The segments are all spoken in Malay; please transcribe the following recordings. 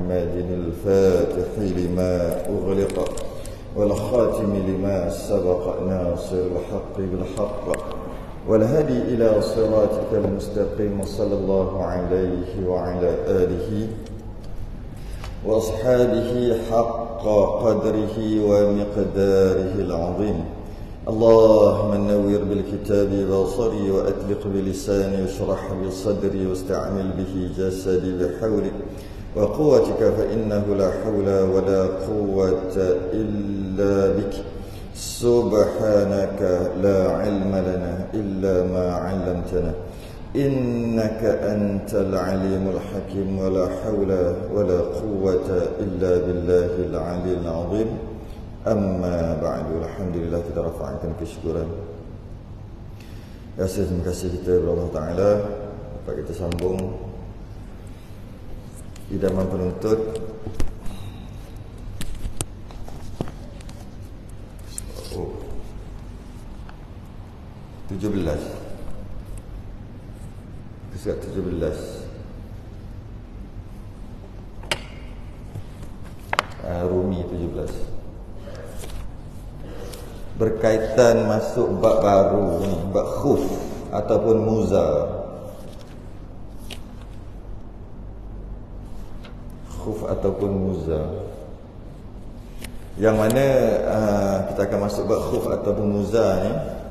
محمد الفاتح لما أغلق والخاتم لما سبق ناصر الحق بالحق والهدي إلى صراطك المستقيم صلى الله عليه وعلى آله وأصحابه حق قدره ومقداره العظيم. اللهم نوّر بالكتاب بصري وأطلق بلساني واشرح لي صدري واستعمل به جسدي بحولك وقوتك فإنه لا حول ولا قوة إلا بك سبحانك لا علم لنا إلا ما علمتنا إنك أنت العليم الحكيم ولا حول ولا قوة إلا بالله العلي العظيم. Amma ba'du, alhamdulillah, kita rafa'kan kesyukuran. Terima kasih kita kepada Allah Ta'ala. Dapat kita sambung idaman penuntut. 17 Surat 17 Rumi 17 berkaitan masuk bab baru ni, bab khuf ataupun muza. Khuf ataupun muza, yang mana kita akan masuk bab khuf ataupun muza ni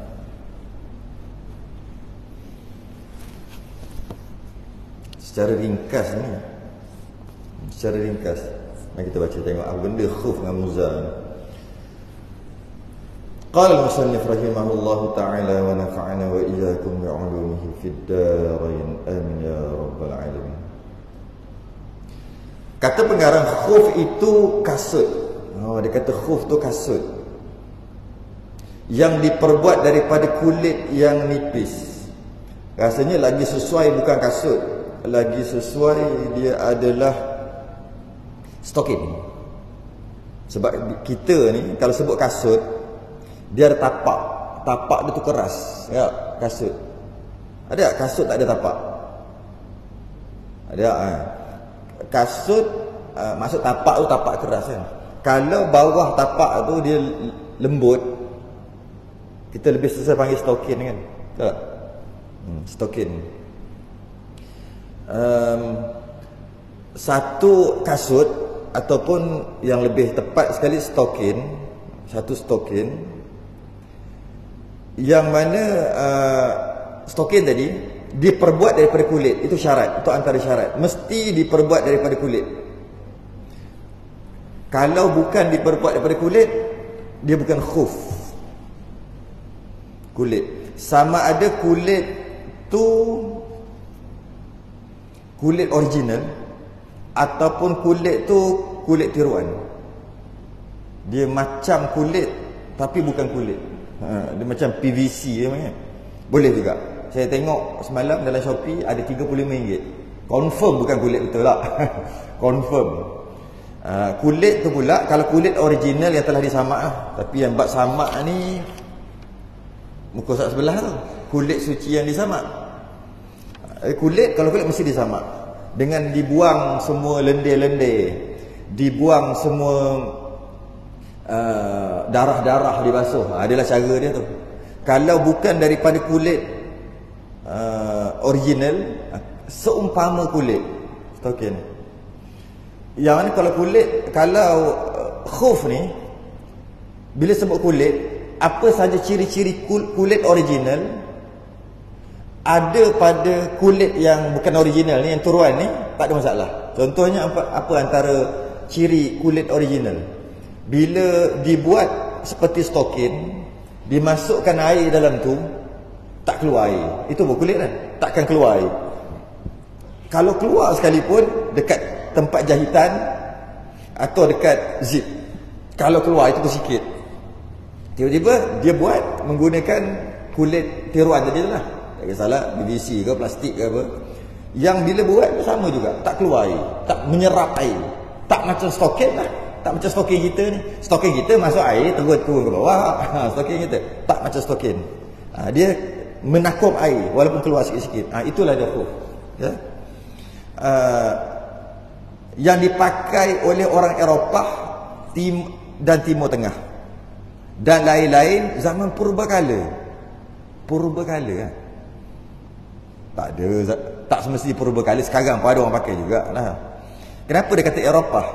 secara ringkas ni. Secara ringkas mari kita baca, tengok apa benda khuf dengan muza ni. قال المصنف رحمه الله تعالى ونفعنا وإياكم بعلومه في الدارين آمين يا رب العالمين. Kata pengarang, khuf itu kasut. Dia kata khuf tu kasut yang diperbuat daripada kulit yang nipis. Rasanya lagi sesuai bukan kasut, lagi sesuai dia adalah stokin. Sebab kita ni kalau sebut kasut, dia ada tapak. Tapak dia tu keras. Ya, kasut. Ada tak kasut tak ada tapak? Ada. Kasut maksud tapak tu tapak keras kan. Kalau bawah tapak tu dia lembut, kita lebih selesai panggil stokin kan. Betul tak? Stokin. Satu kasut ataupun yang lebih tepat sekali stokin, satu stokin yang mana stokin tadi diperbuat daripada kulit. Itu syarat, itu antara syarat, mesti diperbuat daripada kulit. Kalau bukan diperbuat daripada kulit, dia bukan khuf. Kulit sama ada kulit tu kulit original ataupun kulit tu kulit tiruan. Dia macam kulit tapi bukan kulit. Dia macam PVC dia macam. Boleh juga. Saya tengok semalam dalam Shopee ada RM35. Confirm bukan kulit betul tak? Confirm. Kulit tu pula kalau kulit original yang telah disamak tapi yang buat samak ni muka sak sebelah tu, kulit suci yang disamak. Kulit kalau kulit mesti disamak dengan dibuang semua lendir-lendir, dibuang semua darah-darah dibasuh. Adalah cara dia tu. Kalau bukan daripada kulit original, seumpama kulit stokin. Yang mana kalau kulit, kalau khuf ni bila sebut kulit, apa saja ciri-ciri kulit original ada pada kulit yang bukan original ni, yang turuan ni, tak ada masalah. Contohnya apa antara ciri kulit original? Bila dibuat seperti stokin, dimasukkan air dalam tu, tak keluar air. Itu bukan kulit kan? Takkan keluar air. Kalau keluar sekalipun dekat tempat jahitan atau dekat zip, kalau keluar itu sikit. Tiba-tiba dia buat menggunakan kulit tiruan tadi lah. Tak kisahlah PVC ke plastik ke apa. Yang bila buat sama juga, tak keluar air, tak menyerap air. Tak macam stokin lah. Tak macam stokin kita ni. Stokin kita masuk air turun ke bawah. Stokin kita tak macam stokin. Dia menakum air walaupun keluar sikit-sikit. Itulah dia khuf. Ya. yang dipakai oleh orang Eropah dan Timur Tengah dan lain-lain zaman purbakala. Purbakala kan? Tak ada, tak semesti purbakala, sekarang pun ada orang pakai jugalah. Kenapa dia kata Eropah?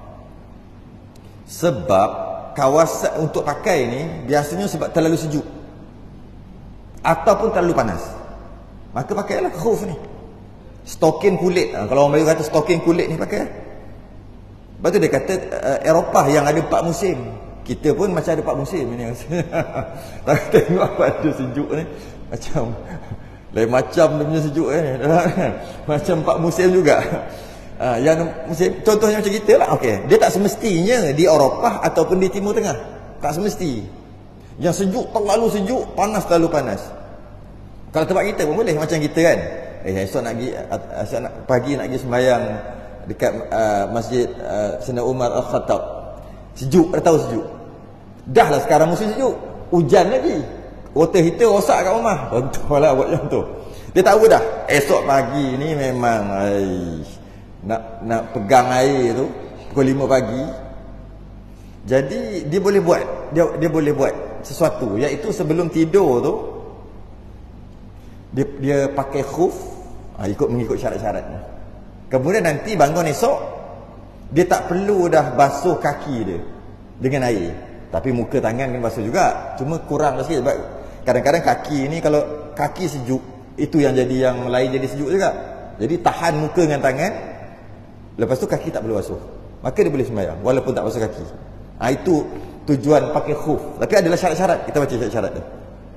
Sebab kawasan untuk pakai ni biasanya sebab terlalu sejuk ataupun terlalu panas, maka pakailah khuf ni, stokin kulit. Kalau orang Melayu kata stokin kulit ni pakai. Lepas tu dia kata Eropah yang ada 4 musim. Kita pun macam ada 4 musim ni. Tapi tengok apa ada sejuk ni, macam lain macam dia punya sejuk ni. Macam 4 musim juga. Yang musim contohnya macam kita lah. Okey, dia tak semestinya di Eropah ataupun di Timur Tengah. Tak semesti. Yang sejuk terlalu sejuk, panas terlalu panas. Kalau tempat kita pun boleh macam kita kan. Esok nak pergi pagi nak pergi sembahyang dekat Masjid Sayyidina Umar Al-Khattab. Sejuk, dah tahu sejuk. Dah lah sekarang musim sejuk. Hujan lagi. Water heater rosak kat rumah. Contohlah buat macam tu. Dia tahu dah. Esok pagi ni memang nak pegang air tu pukul 5 pagi. Jadi dia boleh buat, dia boleh buat sesuatu, iaitu sebelum tidur tu dia pakai khuf, mengikut syarat-syaratnya. Kemudian nanti bangun esok dia tak perlu dah basuh kaki dia dengan air, tapi muka tangan kena basuh juga, cuma kurang sikit sebab kadang-kadang kaki ni kalau kaki sejuk, itu yang jadi yang lain jadi sejuk juga. Jadi tahan muka dengan tangan, lepas tu kaki tak perlu basuh, maka dia boleh sembahyang walaupun tak basuh kaki. Itu tujuan pakai khuf. Tapi adalah syarat-syarat. Kita baca syarat-syarat dia.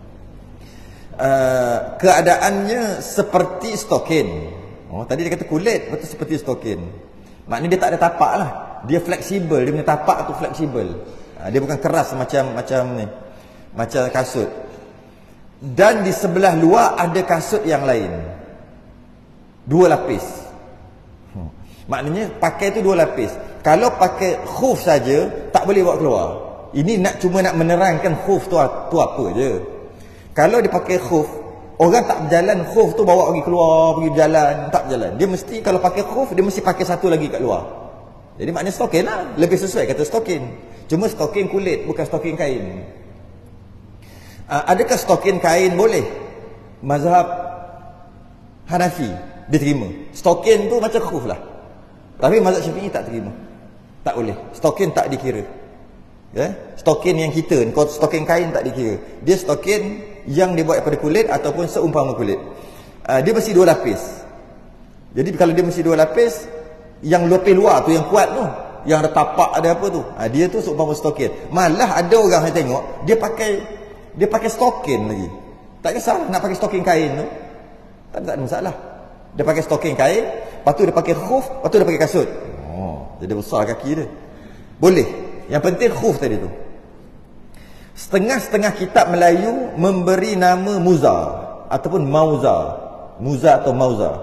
Keadaannya seperti stokin. Tadi dia kata kulit, betul seperti stokin. Maknanya dia tak ada tapak lah. Dia fleksibel, dia punya tapak tu fleksibel. Dia bukan keras macam ni, macam kasut. Dan di sebelah luar ada kasut yang lain, 2 lapis. Maknanya pakai tu 2 lapis. Kalau pakai khuf saja tak boleh bawa keluar. Ini cuma nak menerangkan khuf tu apa je. Kalau dia pakai khuf, orang tak berjalan khuf tu bawa pergi keluar, pergi berjalan, tak berjalan. Dia mesti kalau pakai khuf dia mesti pakai satu lagi kat luar. Jadi maknanya stokin lah, lebih sesuai kata stokin. Cuma stokin kulit, bukan stokin kain. Adakah stokin kain boleh? Mazhab Hanafi diterima. Stokin tu macam khuf lah. Tapi mazhab Syafi'i tak terima. Tak boleh. Stokin tak dikira. Ya? Stokin yang kita ni, stokin kain tak dikira. Dia stokin yang dibuat daripada kulit ataupun seumpama kulit. Dia mesti 2 lapis. Jadi kalau dia mesti 2 lapis, yang lapis luar tu yang kuat tu, yang ada tapak ada apa tu, dia tu seumpama stokin. Malah ada orang saya tengok dia pakai stokin lagi. Tak kisah nak pakai stokin kain tu, tak ada masalah. Dia pakai stokin kain, lepas tu dia pakai khuf, lepas tu dia pakai kasut. Jadi besar kaki dia. Boleh. Yang penting khuf tadi tu. Setengah-setengah kitab Melayu memberi nama muza ataupun mauza. Muza atau mauza.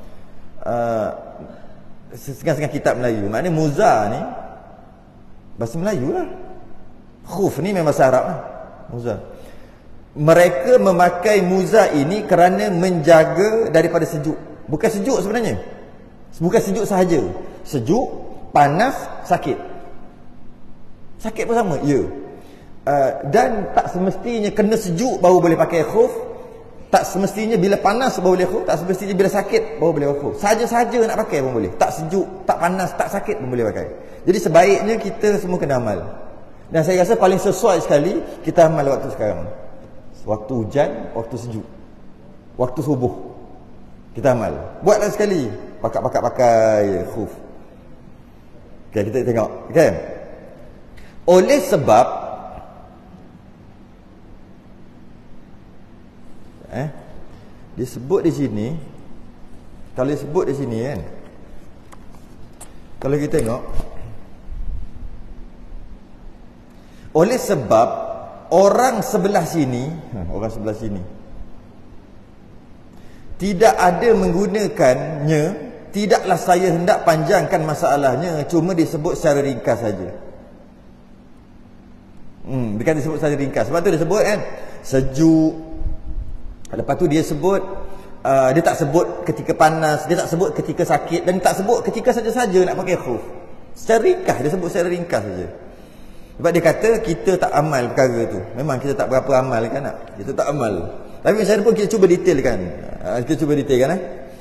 Setengah-setengah kitab Melayu. Maknanya muza ni bahasa Melayu lah. Khuf ni memang bahasa Arab lah. Muza. Mereka memakai muza ini kerana menjaga daripada sejuk. Bukan sejuk sebenarnya. Bukan sejuk sahaja. Sejuk, panas, sakit. Sakit pun sama, ya. Dan tak semestinya kena sejuk baru boleh pakai khuf. Tak semestinya bila panas baru boleh khuf. Tak semestinya bila sakit baru boleh khuf. Saja-saja nak pakai pun boleh. Tak sejuk, tak panas, tak sakit pun boleh pakai. Jadi sebaiknya kita semua kena amal. Dan saya rasa paling sesuai sekali kita amal waktu sekarang. Waktu hujan, waktu sejuk, waktu subuh, kita amal. Buatlah sekali. Pakai khuf. Okay, kita tengok. Okay. Oleh sebab dia sebut di sini, kalau dia sebut di sini kan, kalau kita tengok, oleh sebab orang sebelah sini tidak ada menggunakannya, tidaklah saya hendak panjangkan masalahnya, cuma disebut secara ringkas saja. Dia disebut secara ringkas. Sebab tu dia sebut kan sejuk. Lepas tu dia sebut dia tak sebut ketika panas, dia tak sebut ketika sakit, dan tak sebut ketika saja-saja nak pakai khuf. Secara ringkas, dia sebut secara ringkas saja. Sebab dia kata kita tak amal perkara tu. Memang kita tak berapa amal kan nak? Kita tak amal. Tapi macam mana pun kita cuba detailkan. Kita cuba detailkan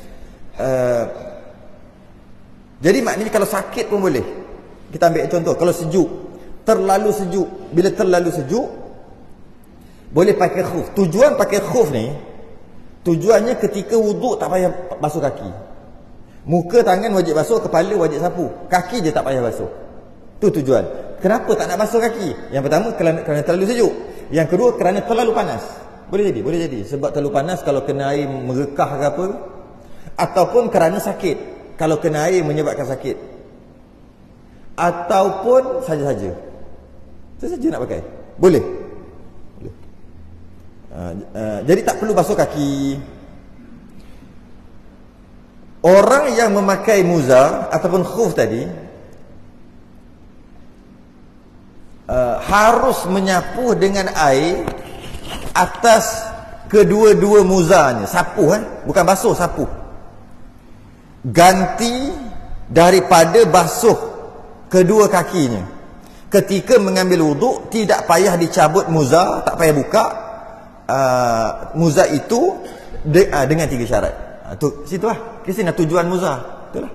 Jadi maknanya kalau sakit pun boleh. Kita ambil contoh, kalau sejuk, terlalu sejuk. Bila terlalu sejuk, boleh pakai khuf. Tujuan pakai khuf ni, tujuannya ketika wuduk tak payah basuh kaki. Muka tangan wajib basuh, kepala wajib sapu. Kaki je tak payah basuh. Tu tujuan. Kenapa tak nak basuh kaki? Yang pertama kerana terlalu sejuk. Yang kedua kerana terlalu panas. Boleh jadi. Sebab terlalu panas kalau kena air merekah ke apa. Ataupun kerana sakit. Kalau kena air menyebabkan sakit. Ataupun saja-saja. Saja nak pakai. Boleh. Jadi tak perlu basuh kaki. Orang yang memakai muzar ataupun khuf tadi harus menyapu dengan air atas kedua-dua muzarnya. Sapu bukan basuh, sapu. Ganti daripada basuh kedua kakinya. Ketika mengambil wuduk, tidak payah dicabut muzar, tak payah buka muzar itu dengan 3 syarat. Situlah kisah tujuan muzar. Itulah.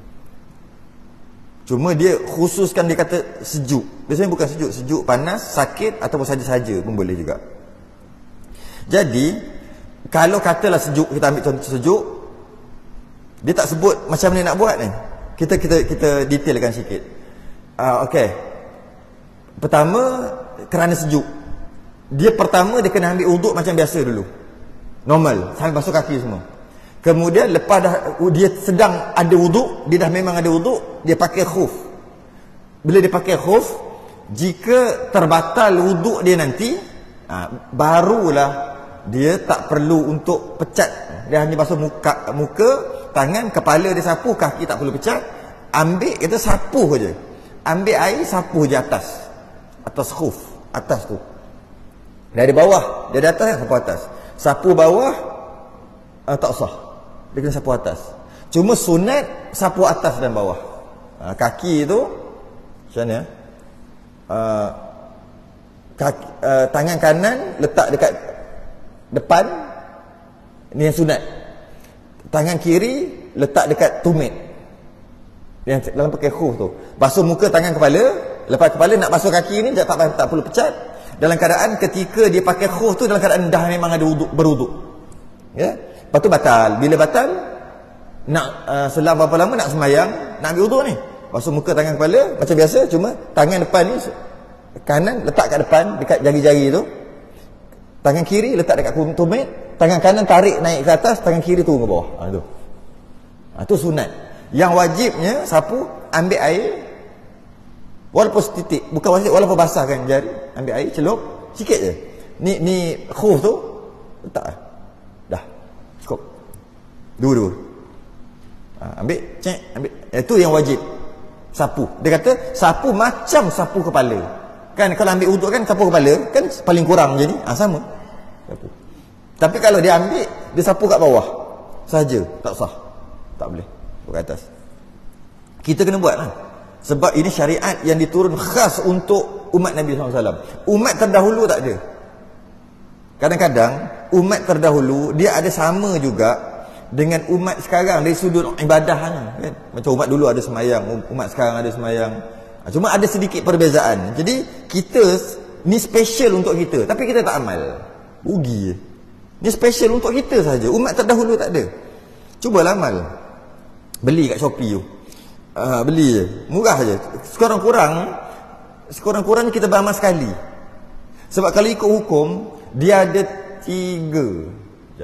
Cuma dia khususkan, dia kata sejuk. Biasanya bukan sejuk, panas, sakit ataupun saja-saja pun boleh juga. Jadi kalau katalah sejuk, kita ambil contoh sejuk, dia tak sebut macam mana nak buat ni. Kita detailkan sikit. Okey. Pertama, kerana sejuk. Dia pertama dia kena ambil wuduk macam biasa dulu. Normal, sambil basuh kaki semua. Kemudian lepas dia sedang ada wuduk, dia dah memang ada wuduk, dia pakai khuf. Bila dia pakai khuf, jika terbatal wuduk dia nanti, barulah dia tak perlu untuk pecat. Dia hanya basuh muka, tangan, kepala dia sapu, kaki tak perlu pecat. Ambil, kita sapu je. Ambil air, sapu je atas khuf, atas tu. Dari bawah, dari atas sapu atas. Sapu bawah tak usah. Dia kena sapu atas. Cuma sunat sapu atas dan bawah. Kaki tu macam mana? Tangan kanan letak dekat depan, ni yang sunat. Tangan kiri letak dekat tumit, yang dalam pakai khuf tu. Basuh muka, tangan, kepala. Lepas kepala nak basuh kaki ni tak perlu pecat. Dalam keadaan ketika dia pakai khuf tu, dalam keadaan dah memang ada berwuduk. Ya. Lepas tu batal. Bila batal, nak selang berapa lama nak sembahyang, nak ambil wuduk ni, basuh muka, tangan, kepala macam biasa. Cuma tangan depan ni, kanan letak kat depan dekat jari-jari tu, tangan kiri letak dekat tumit, tangan kanan tarik naik ke atas, tangan kiri turun ke bawah. Tu sunat. Yang wajibnya sapu, ambil air walaupun setitik, bukan walaupun basahkan jari, ambil air celup sikit je. Ni khuf tu letak dah cukup. Dua. Ambil, ambil. Itu yang wajib. Sapu. Dia kata sapu macam sapu kepala. Kan kalau ambil wuduk kan sapu kepala, kan paling kurang je ni. Sama. Sapu. Tapi kalau dia ambil, dia sapu kat bawah saja, tak sah. Tak boleh. Ke atas. Kita kena buat lah. Sebab ini syariat yang diturun khas untuk umat Nabi SAW. Umat terdahulu tak ada. Kadang-kadang umat terdahulu dia ada sama juga dengan umat sekarang dari sudut ibadahnya, kan? Macam umat dulu ada semayang, umat sekarang ada semayang. Cuma ada sedikit perbezaan. Jadi kita ni special untuk kita, tapi kita tak amal. Rugi. Ni special untuk kita saja. Umat terdahulu tak ada. Cubalah amal. Beli kat Shopee tu. Beli je. Murah je. Sekurang-kurang kita beramal sekali. Sebab kalau ikut hukum, dia ada 3.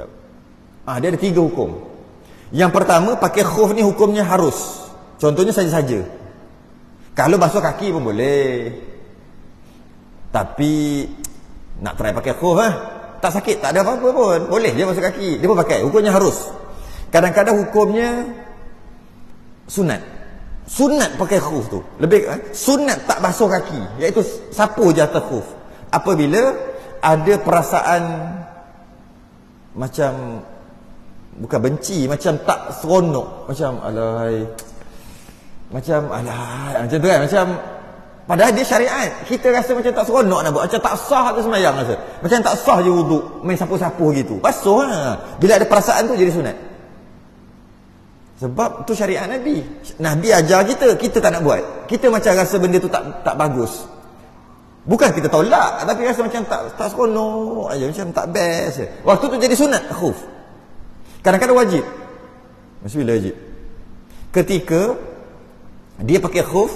Dia ada 3 hukum. Yang pertama, pakai khuf ni hukumnya harus. Contohnya saja-saja. Kalau basuh kaki pun boleh. Tapi nak try pakai khuf tak sakit, tak ada apa-apa pun. Boleh dia basuh kaki, dia pun pakai. Hukumnya harus. Kadang-kadang hukumnya sunat. Sunat pakai khuf tu. Lebih sunat tak basuh kaki, iaitu sapu je atas khuf. Apabila ada perasaan macam bukan benci, macam tak seronok, macam alahai, macam tu kan, macam padahal dia syariat, kita rasa macam tak seronok nak buat, macam tak sah tu sembahyang rasa, macam tak sah je wuduk, main sapu-sapu gitu, basuh lah. Bila ada perasaan tu jadi sunat, sebab tu syariat Nabi. Nabi ajar kita, kita tak nak buat, kita macam rasa benda tu tak bagus. Bukan kita tolak, tapi rasa macam tak seronok aja, macam tak best je. Waktu tu jadi sunat khuf. Kadang-kadang wajib. Mesti bila wajib? Ketika dia pakai khuf,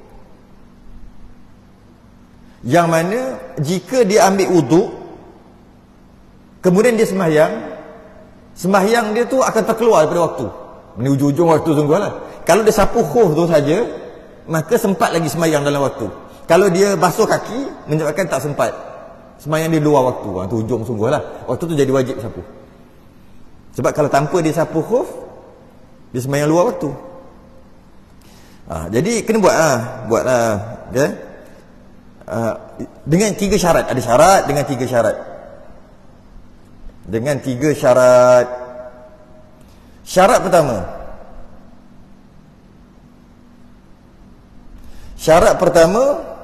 yang mana jika dia ambil wuduk, kemudian dia sembahyang dia tu akan terkeluar daripada waktu. Ini ujung-ujung waktu sungguh lah. Kalau dia sapu khuf tu saja, maka sempat lagi sembahyang dalam waktu. Kalau dia basuh kaki, menyebabkan tak sempat sembahyang dia luar waktu. Itu ujung sungguh lah. Waktu tu jadi wajib sapu. Sebab kalau tanpa dia sapu khuf, dia sembahyang luar waktu. Jadi kena buat lah. Okay? Dengan 3 syarat. Ada syarat dengan 3 syarat. Dengan 3 syarat. Syarat pertama. Syarat pertama,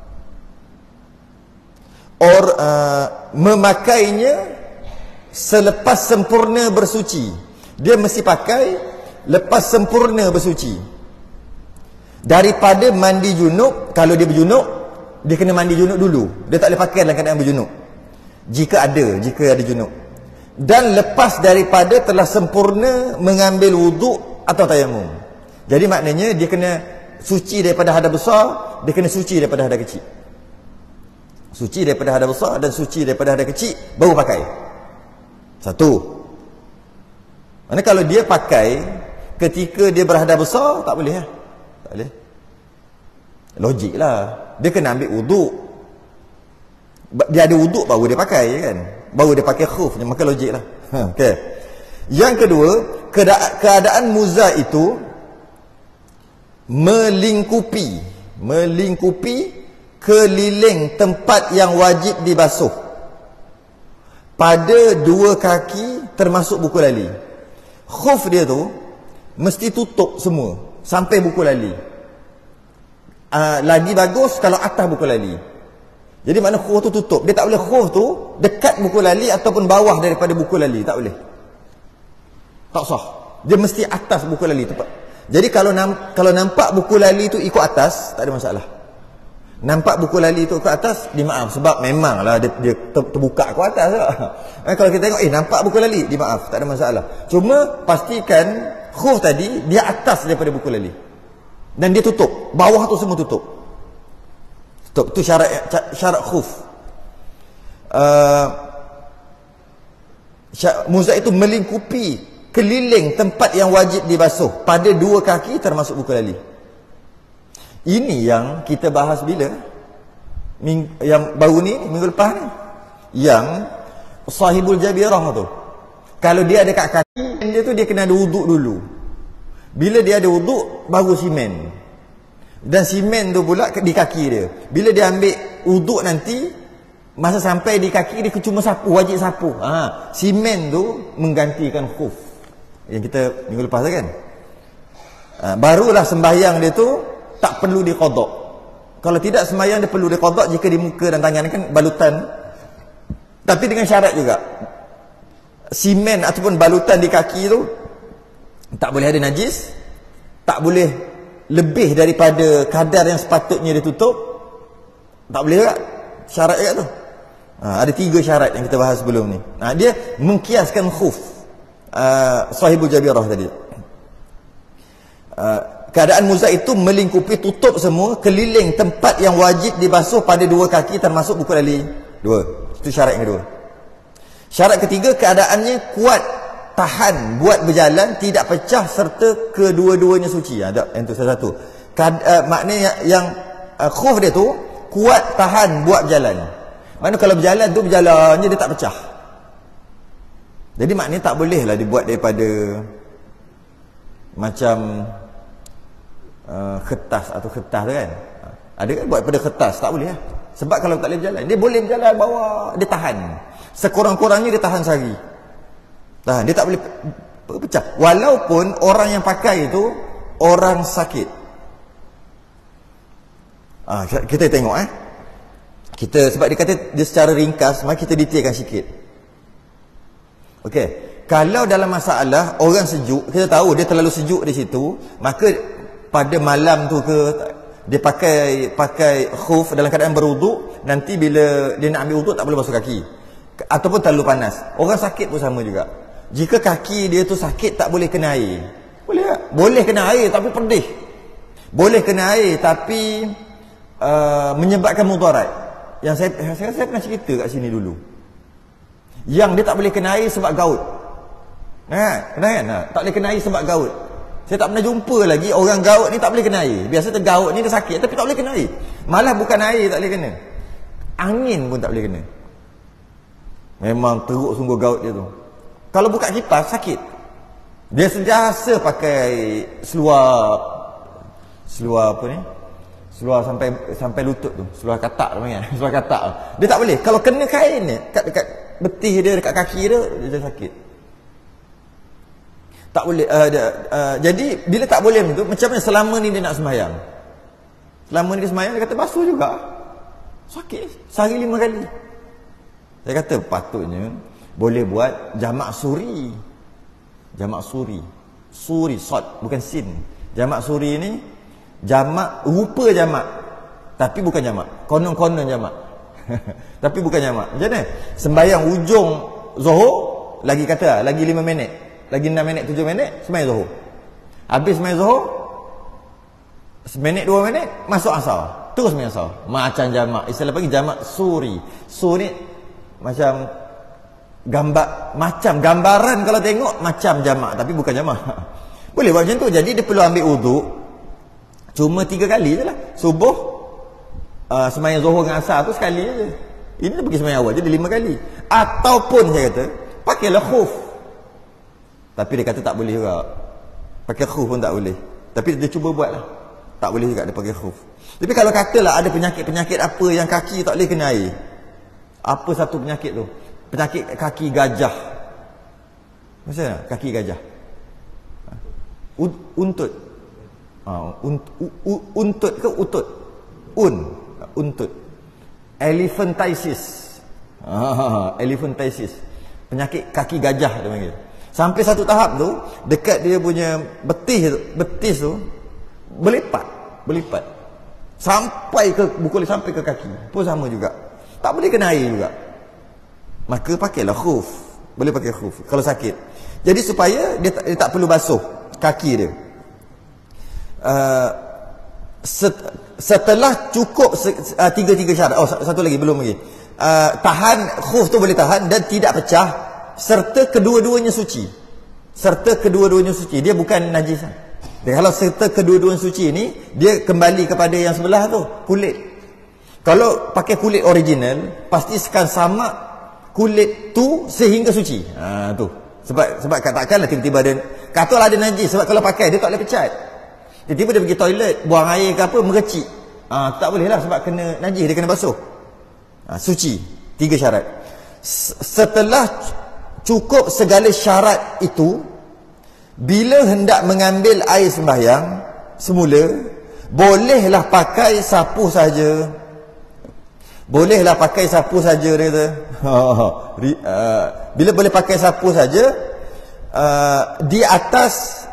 memakainya selepas sempurna bersuci. Dia mesti pakai lepas sempurna bersuci. Daripada mandi junub, kalau dia berjunub, dia kena mandi junub dulu. Dia tak boleh pakai dalam keadaan berjunub. Jika ada junub. Dan lepas daripada telah sempurna mengambil wuduk atau tayamum. Jadi maknanya dia kena suci daripada hadas besar, dia kena suci daripada hadas kecil. Suci daripada hadas besar dan suci daripada hadas kecil, baru pakai. Satu. Mana kalau dia pakai ketika dia berhadas besar, tak boleh lah. Tak boleh. Logik lah. Dia kena ambil wuduk. Dia ada wuduk baru dia pakai kan. Baru dia pakai khuf. Maka logik lah. Okay. Yang kedua, keadaan muzah itu melingkupi keliling tempat yang wajib dibasuh pada 2 kaki termasuk buku lali. Khuf dia tu mesti tutup semua sampai buku lali. Lagi bagus kalau atas buku lali. Jadi makna khuf tu tutup. Dia tak boleh khuf tu dekat buku lali ataupun bawah daripada buku lali, tak boleh. Tak sah. Dia mesti atas buku lali tepat. Jadi kalau nampak buku lali tu ikut atas, tak ada masalah. Nampak buku lali tu ke atas, dimaaf. Sebab memanglah dia terbuka ke atas lah. Kalau kita tengok, nampak buku lali, dimaaf. Tak ada masalah. Cuma pastikan khuf tadi, dia atas daripada buku lali. Dan dia tutup. Bawah tu semua tutup. Tutup. Itu syarat khuf. Muzah itu melingkupi keliling tempat yang wajib dibasuh pada 2 kaki termasuk buku lali. Ini yang kita bahas bila? Yang baru ni, minggu lepas ni. Yang sahibul jabirah tu. Kalau dia ada kat kaki, dia tu dia kena ada wuduk dulu. Bila dia ada wuduk, baru simen. Dan simen tu pula di kaki dia. Bila dia ambil wuduk nanti, masa sampai di kaki dia cuma sapu, wajib sapu. Simen tu menggantikan khuf. Yang kita minggu lepas kan. Barulah sembahyang dia tu tak perlu diqadha. Kalau tidak sembahyang dia perlu diqadha jika di muka dan tangan kan balutan. Tapi dengan syarat juga. Simen ataupun balutan di kaki tu tak boleh ada najis, tak boleh lebih daripada kadar yang sepatutnya dia tutup. Tak boleh juga. Syarat juga tu. Ada 3 syarat yang kita bahas sebelum ni. Dia mengkiaskan khuf. Sahibul jabirah tadi. Keadaan muzah itu melingkupi, tutup semua keliling tempat yang wajib dibasuh pada 2 kaki termasuk buku lali. 2. Itu syarat yang kedua. Syarat ketiga, keadaannya kuat, tahan buat berjalan, tidak pecah serta kedua-duanya suci. Ada yang tu salah satu. Maknanya yang khuf dia tu kuat, tahan buat berjalan. Maknanya kalau berjalan tu berjalannya dia tak pecah. Jadi maknanya tak boleh lah dibuat daripada macam kertas atau kertas tu kan. Ada kan buat daripada kertas, tak boleh lah. Sebab kalau tak boleh berjalan, dia boleh berjalan bawah, dia tahan. Sekurang-kurangnya dia tahan sehari. Tahan, dia tak boleh pecah. Walaupun orang yang pakai itu orang sakit. Kita tengok kita, sebab dia kata dia secara ringkas, mari kita detailkan sikit. Okey, kalau dalam masalah orang sejuk, kita tahu dia terlalu sejuk di situ, maka pada malam tu ke dia pakai khuf dalam keadaan berwuduk, nanti bila dia nak ambil wuduk tak boleh basuh kaki. Ataupun terlalu panas. Orang sakit pun sama juga. Jika kaki dia tu sakit tak boleh kena air. Boleh tak? Boleh kena air tapi pedih. Boleh kena air tapi menyebabkan mudarat. Yang saya pernah cerita kat sini dulu. Yang dia tak boleh kena air sebab gaut. Kena kan? Tak boleh kena air sebab gaut. Saya tak pernah jumpa lagi orang gaut ni tak boleh kena air. Biasa gaut ni dia sakit tapi tak boleh kena air. Malah bukan air tak boleh kena, angin pun tak boleh kena. Memang teruk sungguh gaut dia tu. Kalau buka kipas sakit. Dia sentiasa pakai seluar apa ni? Seluar sampai lutut tu, seluar katak tu panggil. Seluar katak. Dia tak boleh. Kalau kena kain ni dekat betih dia, dekat kaki dia sakit. Tak boleh. Jadi bila tak boleh macam tu, macam mana selama ni dia nak sembahyang? Selama ni dia sembahyang dia kata basuh juga. Sakit. Sehari 5 kali. Saya kata patutnya boleh buat jamak suri. Jamak suri. Suri, sod, bukan sin. Jamak suri ni jamak, rupa jamak tapi bukan jamak. Konon-konon jamak. Tapi bukan jamak. Macam mana? Sembahyang ujung Zuhur, lagi 5 minit. Lagi 6 minit, 7 minit, sembahyang Zuhur. Habis sembahyang Zuhur, seminit 2 minit, masuk asar. Terus sembahyang asar. Macam jamak. Istilah panggil jamak suri. Suri macam gambaran kalau tengok macam jamak tapi bukan jamak. Boleh buat macam tu. Jadi dia perlu ambil wuduk cuma 3 kali je lah. Subuh, sembahyang Zuhur dengan asar tu sekali je. Ini dia pergi sembahyang awal jadi 5 kali. Ataupun saya kata pakailah khuf. Tapi dia kata tak boleh juga. Pakai khuf pun tak boleh. Tapi dia cuba buat lah. Tak boleh juga dia pakai khuf. Tapi kalau katalah ada penyakit-penyakit apa yang kaki tak boleh kena air. Apa satu penyakit tu? Penyakit kaki gajah. Macam mana? Kaki gajah. Untut. Untut ke utut? Untut. Elephantiasis. Elephantiasis. Penyakit kaki gajah dia panggil. Sampai satu tahap tu, dekat dia punya betis tu berlipat. Sampai ke kaki. Pun sama juga. Tak boleh kena air juga. Maka pakailah khuf. Boleh pakai khuf kalau sakit. Jadi supaya dia tak perlu basuh kaki dia. Setelah cukup 3 syarat. Satu lagi belum lagi. Tahan, khuf tu boleh tahan dan tidak pecah serta kedua-duanya suci. Dia bukan najis. Kalau serta kedua-duanya suci ni, dia kembali kepada yang sebelah tu, kulit. Kalau pakai kulit original, pastikan sama kulit tu sehingga suci. Tu. Sebab katakanlah tiba-tiba katalah ada najis, sebab kalau pakai dia tak boleh pecat. Tiba-tiba dia pergi toilet, buang air ke apa, merecik. Tak boleh lah sebab kena najis, dia kena basuh. Suci. 3 syarat. Setelah cukup segala syarat itu, bila hendak mengambil air sembahyang semula, bolehlah pakai sapu saja. Bolehlah pakai sapu saja dia kata. Bila boleh pakai sapu saja, di atas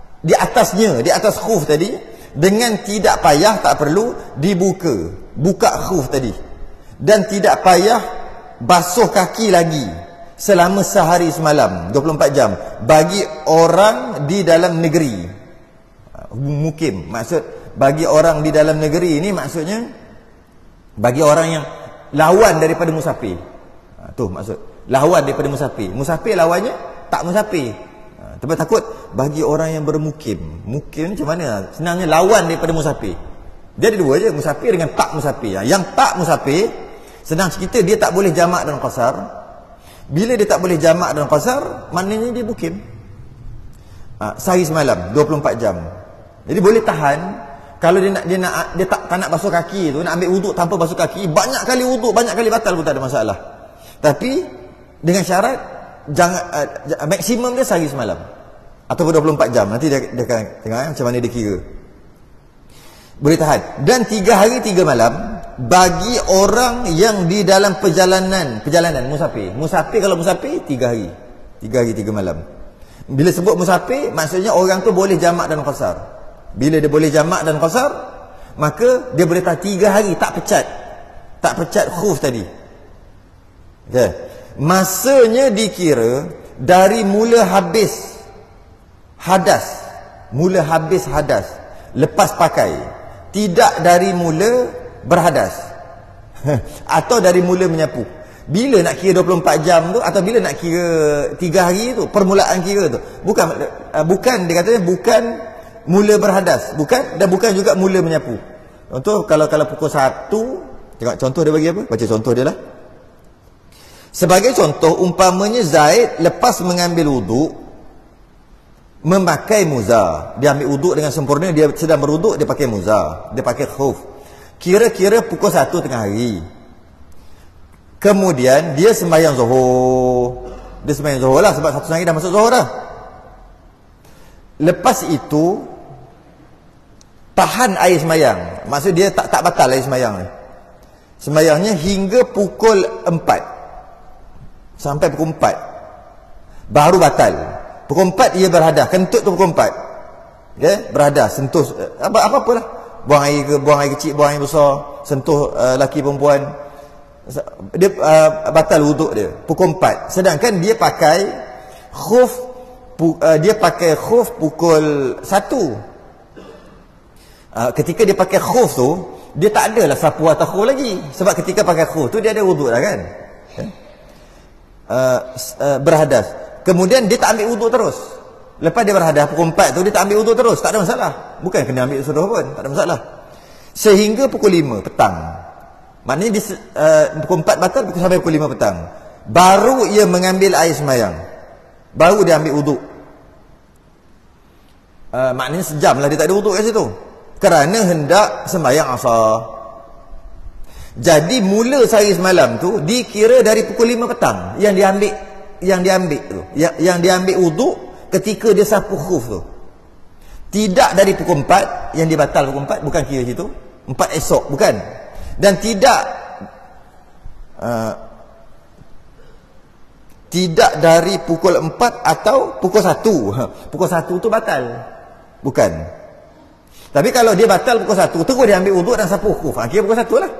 khuf tadi, dengan tidak payah, tak perlu buka khuf tadi, dan tidak payah basuh kaki lagi selama sehari semalam, 24 jam bagi orang di dalam negeri mukim. Maksud bagi orang di dalam negeri ini maksudnya bagi orang yang lawan daripada musafir. Tu maksud lawan daripada musafir. Musafir lawannya tak musafir. Tapi takut bagi orang yang bermukim. Mukim ni macam mana? Senangnya lawan daripada musafir. Dia ada dua je, musafir dengan tak musafir. Yang tak musafir, senang cerita dia tak boleh jamak dan qasar. Bila dia tak boleh jamak dan qasar, maknanya dia mukim. Sehari semalam 24 jam. Jadi boleh tahan. Kalau dia tak nak basuh kaki tu, nak ambil wuduk tanpa basuh kaki, banyak kali wuduk, banyak kali batal pun tak ada masalah. Tapi dengan syarat jangan maksimum dia sehari semalam. ataupun 24 jam. Nanti dia akan tengok macam mana dia kira. Boleh tahan. Dan 3 hari 3 malam bagi orang yang di dalam perjalanan musafir kalau musafir 3 hari 3 malam. Bila sebut musafir, maksudnya orang tu boleh jamak dan qasar. Bila dia boleh jamak dan qasar, maka dia boleh tahan 3 hari tak pecat khuf tadi. Okay. Masanya dikira dari mula habis hadas lepas pakai, tidak dari mula berhadas atau dari mula menyapu. Bila nak kira 24 jam tu, atau bila nak kira 3 hari tu, permulaan kira tu bukan dia katanya bukan mula berhadas, bukan, dan bukan juga mula menyapu. Contoh, kalau pukul 1, tengok contoh dia bagi apa, baca contoh dia lah. Sebagai contoh, umpamanya Zaid lepas mengambil wuduk memakai muzah. Dia ambil wuduk dengan sempurna, dia sedang berwuduk, dia pakai muzah, dia pakai khuf. Kira-kira pukul 1 tengah hari. Kemudian dia sembahyang zuhur. Dia sembahyang zuhur lah, sebab 1 hari dah masuk zuhur dah. Lepas itu tahan air sembahyang. Maksud dia tak batal air sembahyang ni. Sembahyangnya hingga pukul 4. Sampai pukul 4 baru batal. Pukul 4 ia berhadas, kentut tu pukul 4. Okay? Berhadas, sentuh apa-apalah. Buang air kecil, buang air besar, sentuh laki perempuan. Dia batal wuduk dia pukul 4. Sedangkan dia pakai khuf pukul 1. Ketika dia pakai khuf tu, dia tak adalah sapu atau khuf lagi. Sebab ketika pakai khuf tu dia ada wuduk dah kan. Okay? Berhadas. Kemudian dia tak ambil wuduk terus. Lepas dia berhadas pukul 4 tu, dia tak ambil wuduk terus. Tak ada masalah. Bukan kena ambil sudah pun, tak ada masalah. Sehingga pukul 5 petang. Maknanya pukul 4 batal sampai pukul 5 petang. Baru ia mengambil air sembahyang. Baru dia ambil wuduk. Maknanya sejam lah dia tak ada wuduk kat situ. Kerana hendak sembahyang asar. Jadi mula sehari semalam tu dikira dari pukul 5 petang yang diambil wuduk ketika dia sapu khuf tu. Tidak dari pukul 4 yang dibatal pukul 4, bukan kira situ. 4 esok, bukan. Dan tidak dari pukul 4 atau pukul 1. Pukul 1 tu batal. Bukan. Tapi kalau dia batal pukul 1, terus dia ambil wuduk dan sapu khuf. Kira pukul 1 lah.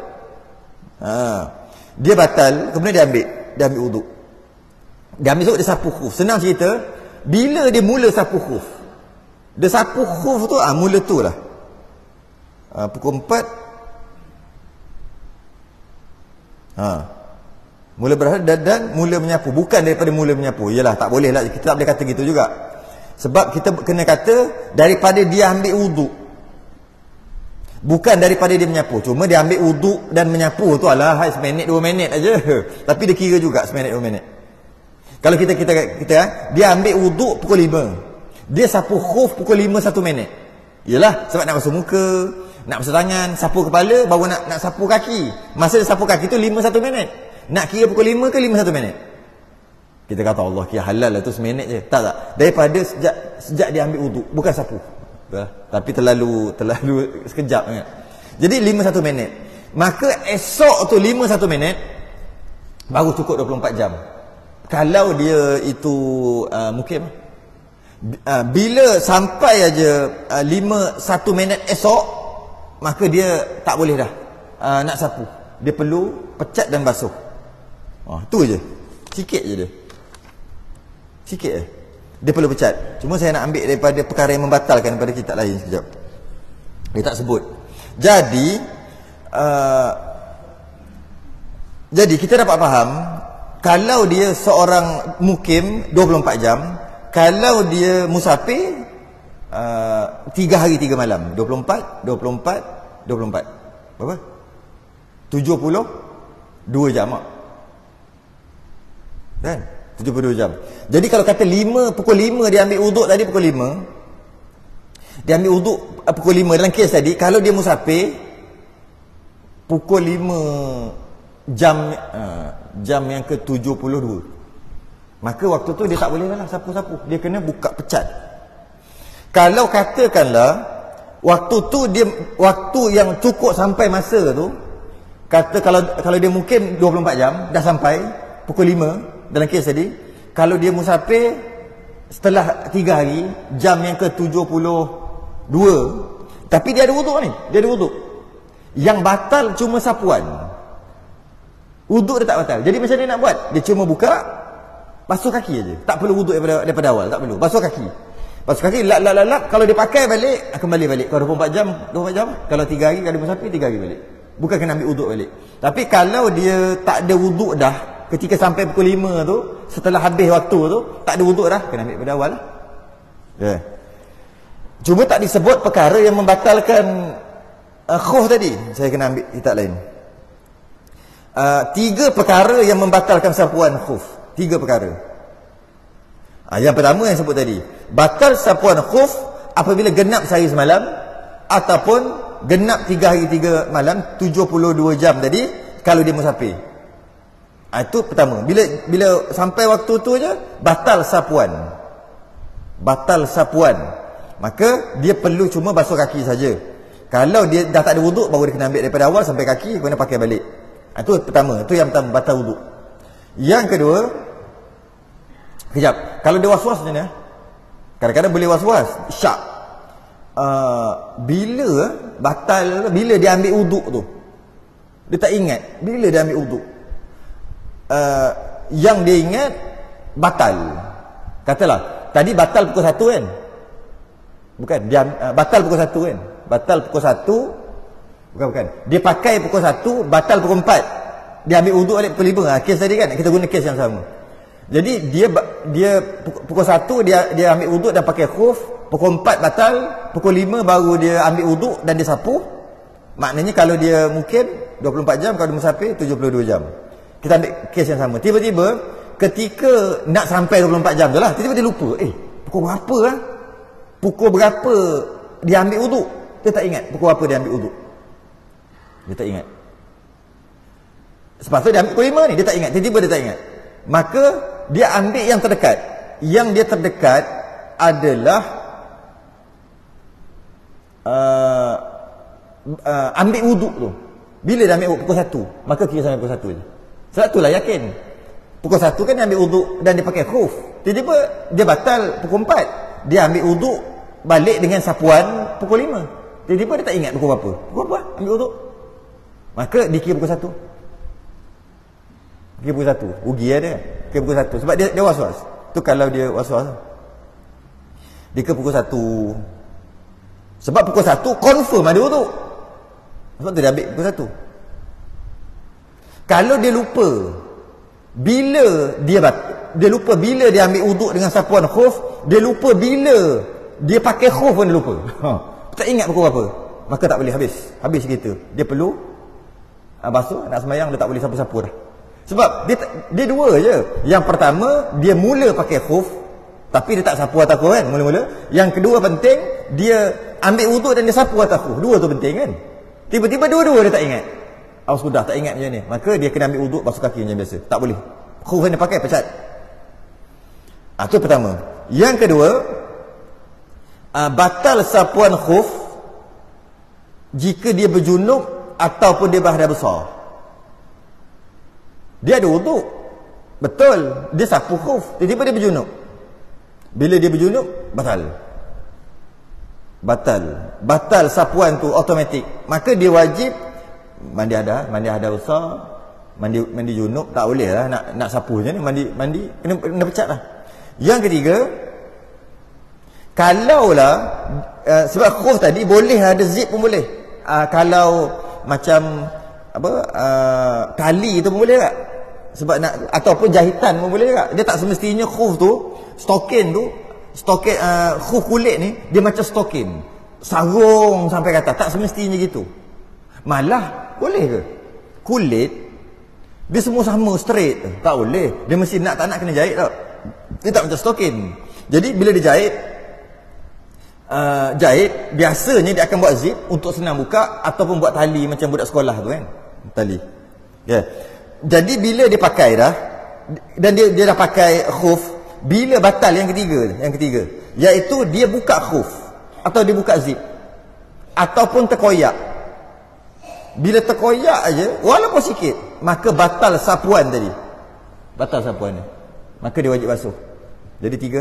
Dia batal, kemudian dia ambil wuduk. Dia ambil wuduk, dia sapu khuf. Senang cerita, bila dia mula sapu khuf, dia sapu khuf tu, mula tu lah. Pukul 4, mula berhadas dan mula menyapu. Bukan daripada mula menyapu. Yalah, tak boleh lah, kita tak boleh kata gitu juga. Sebab kita kena kata daripada dia ambil wuduk, bukan daripada dia menyapu. Cuma dia ambil wuduk dan menyapu tu alah seminit 2 minit aja. Tapi dia kira juga seminit 2 minit. Kalau kita dia ambil wuduk pukul 5. Dia sapu khuf pukul 5 1 minit. Yalah, sebab nak basuh muka, nak basuh tangan, sapu kepala, baru nak sapu kaki. Masa dia sapu kaki tu 5 1 minit. Nak kira pukul 5 ke 5 1 minit? Kita kata Allah, kira halal lah tu seminit je. Tak. Daripada sejak dia ambil wuduk, bukan sapu. Tapi terlalu sekejap kan? Jadi 5 1 minit. Maka esok tu 5 1 minit baru cukup 24 jam. Kalau dia itu mukim, bila sampai aja 5 1 minit esok, maka dia tak boleh dah nak sapu. Dia perlu pecat dan basuh. Tu je. Sikit je dia. Sikit je. Dia perlu pecat. Cuma saya nak ambil daripada perkara yang membatalkan daripada kitab lain sekejap. Dia tak sebut. Jadi kita dapat faham, kalau dia seorang mukim 24 jam, kalau dia musafir 3 hari 3 malam, 24 berapa? 72 jam. Kan? 72 jam. Jadi kalau kata pukul 5 dia ambil wuduk tadi pukul 5. Dia ambil wuduk pukul 5 dalam kes tadi, kalau dia musafir pukul 5 jam yang ke-72. Maka waktu tu dia tak boleh lah sapu-sapu. Dia kena buka pecat. Kalau katakanlah waktu tu dia waktu yang cukup sampai masa tu, kata kalau dia mungkin 24 jam dah sampai pukul 5 dalam kes tadi, kalau dia musafir setelah 3 hari, jam yang ke-72, tapi dia ada wuduk ni, dia ada wuduk. Yang batal cuma sapuan. Wuduk dia tak batal. Jadi macam dia nak buat? Dia cuma buka, basuh kaki aja. Tak perlu wuduk daripada awal, tak perlu. Basuh kaki. Basuh kaki, lap. Kalau dia pakai balik, kembali balik. Kalau 24 jam, 24 jam. Kalau 3 hari, kalau dia musafir, 3 hari balik. Bukan kena ambil wuduk balik. Tapi kalau dia tak ada wuduk dah, ketika sampai pukul 5 tu, setelah habis waktu tu, tak ada wuduk dah, kena ambil pada awal lah. Yeah. Cuma tak disebut perkara yang membatalkan khuf tadi. Saya kena ambil kitab lain. 3 perkara yang membatalkan sapuan khuf. 3 perkara. Yang pertama yang sebut tadi, batal sapuan khuf apabila genap sehari semalam ataupun genap 3 hari 3 malam, 72 jam tadi kalau dia musafir. Itu pertama. Bila sampai waktu tu je batal sapuan. Batal sapuan. Maka dia perlu cuma basuh kaki saja. Kalau dia dah tak ada wuduk, baru dia kena ambil daripada awal sampai kaki, kena pakai balik. Itu pertama. Itu yang pertama, batal wuduk. Yang kedua, kejap, kalau dia was-was macam mana? Kadang-kadang boleh was-was, syak. Bila batal, bila dia ambil wuduk tu, dia tak ingat bila dia ambil wuduk. Yang dia ingat batal. Katalah tadi batal pukul 1 kan? Bukan, dia batal pukul 1 kan? Batal pukul 1. Bukan. Dia pakai pukul 1, batal pukul 4. Dia ambil wuduk balik pukul 5. Kes tadi kan? Kita guna kes yang sama. Jadi dia pukul 1 dia ambil wuduk dan pakai khuf, pukul 4 batal, pukul 5 baru dia ambil wuduk dan dia sapu. Maknanya kalau dia mungkin 24 jam, kalau dia musafir 72 jam. Kita ambil kes yang sama. Tiba-tiba ketika nak sampai 24 jam tu lah, tiba-tiba dia lupa. Pukul berapa lah? Pukul berapa dia ambil wuduk? Dia tak ingat pukul berapa dia ambil wuduk. Dia tak ingat. Sepatutnya dia ambil pukul 5 ni, dia tak ingat. Tiba-tiba dia tak ingat. Maka dia ambil yang terdekat. Yang dia terdekat adalah ambil wuduk tu. Bila dia ambil wuduk? Pukul 1. Maka kira sampai pukul 1 je. Sebab itulah yakin. Pukul 1 kan dia ambil wuduk dan dia pakai khuf. Tiba-tiba dia batal pukul 4. Dia ambil wuduk balik dengan sapuan pukul 5. Tiba-tiba dia tak ingat pukul berapa. Pukul apa? Ambil wuduk. Maka dikira pukul 1. Kira pukul 1. Rugi lah dia. Kira pukul 1. Sebab dia was-was. Tu kalau dia was-was. Dia kira pukul 1. Sebab pukul 1 confirm ada wuduk. Sebab tu dia ambil pukul 1. Kalau dia lupa bila dia lupa bila dia ambil wuduk dengan sapuan khuf, dia lupa bila dia pakai khuf pun dia lupa. Tak ingat pukul berapa. Maka tak boleh, habis kita. Dia perlu basuh, nak sembahyang dia tak boleh sapu-sapu dah. Sebab dia dua je. Yang pertama, dia mula pakai khuf tapi dia tak sapu atas khuf kan mula-mula. Yang kedua penting, dia ambil wuduk dan dia sapu atas khuf. Dua tu penting kan. Tiba-tiba dua-dua dia tak ingat. Sudah tak ingat macam ni. Maka dia kena ambil wuduk, basuh kaki macam biasa. Tak boleh. Khuf yang dia pakai pecat. Itu pertama. Yang kedua, batal sapuan khuf jika dia berjunub ataupun dia berhadas besar. Dia ada wuduk, betul, dia sapu khuf, tiba-tiba dia berjunub. Bila dia berjunub, batal sapuan tu automatik. Maka dia wajib mandi hadas besar, mandi junub. Tak boleh lah nak sapu je ni. Mandi kena pecat lah. Yang ketiga, kalaulah sebab khuf tadi boleh ada zip pun boleh. Kalau macam tali tu pun boleh tak? Sebab nak, ataupun jahitan pun boleh tak? Dia tak semestinya khuf tu, stokin khuf kulit ni dia macam stokin, sarung sampai kata. Tak semestinya gitu. Malah boleh ke kulit dia semua sama straight? Tak boleh. Dia mesti nak tak nak kena jahit tak? Dia tak macam stokin. Jadi bila dia jahit biasanya dia akan buat zip untuk senang buka, ataupun buat tali macam budak sekolah tu kan, tali. Jadi bila dia pakai dah dan dia dah pakai khuf, bila batal yang ketiga iaitu dia buka khuf. atau dia buka zip ataupun terkoyak. Bila terkoyak aja walaupun sikit, maka batal sapuan tadi. Batal sapuan ni. Maka dia wajib basuh. Jadi tiga.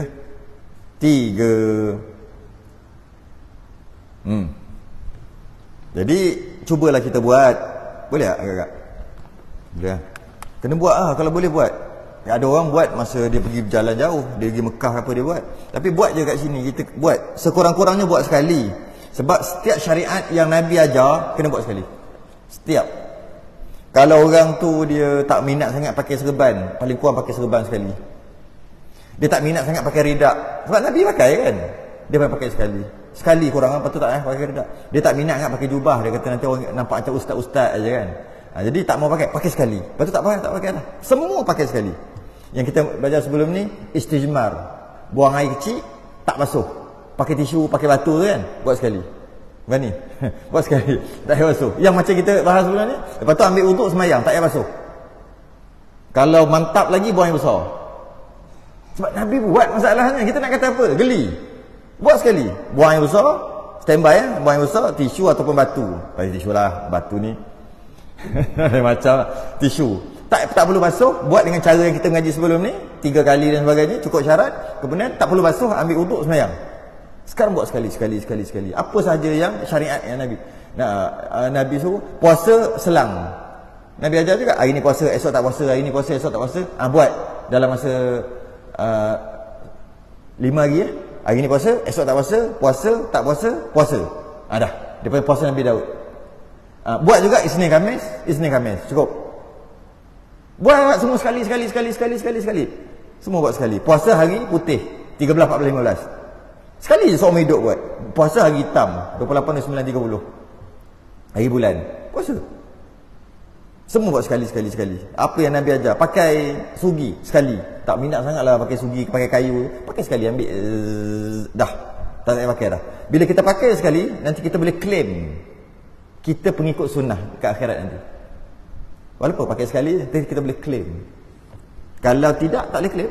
Jadi cubalah kita buat. Boleh tak agak-agak? Boleh. Kena buat lah kalau boleh buat. Ada orang buat masa dia pergi berjalan jauh, dia pergi Mekah apa dia buat. Tapi buat je kat sini, kita buat. Sekurang-kurangnya buat sekali. Sebab setiap syariat yang Nabi ajar kena buat sekali. Setiap. Kalau orang tu dia tak minat sangat pakai serban, paling kurang pakai serban sekali. Dia tak minat sangat pakai ridak. Sebab Nabi pakai kan. Dia pakai sekali. Sekali kurang, patut tak pakai ridak. Dia tak minat sangat pakai jubah, dia kata nanti orang nampak macam ustaz-ustaz aja kan. Jadi tak mau pakai sekali. Lepas tu tak pakai dah. Semua pakai sekali. Yang kita belajar sebelum ni istijmar. Buang air kecil tak basuh. Pakai tisu, pakai batu tu kan. Buat sekali. Berani. Buat sekali. Tak payah basuh. Yang macam kita bahas sebelum ni, lepas tu ambil uduk semayang, tak payah basuh. Kalau mantap lagi buang air besar. Sebab Nabi buat masalahnya, kita nak kata apa? Geli. Buat sekali. Buang air besar, standby ya, buang air besar, tisu ataupun batu. Pakai tisu lah, batu ni. Macam tisu. Tak perlu basuh, buat dengan cara yang kita mengaji sebelum ni, 3 kali dan sebagainya, cukup syarat. Kemudian tak perlu basuh, ambil uduk semayang. Sekarang buat sekali. Apa sahaja yang syariat yang Nabi. Nabi suruh puasa selang. Nabi ajar juga, hari ni puasa, esok tak puasa, hari ni puasa, esok tak puasa. Buat dalam masa 5 hari ya. Hari ni puasa, esok tak puasa, tak puasa. Dah. Daripada puasa Nabi Daud. Buat juga Isnin Khamis, cukup. Buat semua sekali. Semua buat sekali. Puasa hari putih 13, 14, 15. Sekali je seumur hidup buat. Puasa hari hitam 28, 29, 30. Hari bulan. Puasa. Semua buat sekali. Apa yang Nabi ajar, pakai sugi sekali. Tak minat sangatlah pakai sugi, pakai kayu. Pakai sekali, ambil dah. Tak payah pakai dah. Bila kita pakai sekali, nanti kita boleh claim kita pengikut sunnah ke akhirat nanti. Walaupun pakai sekali, nanti kita boleh claim. Kalau tidak, tak boleh claim.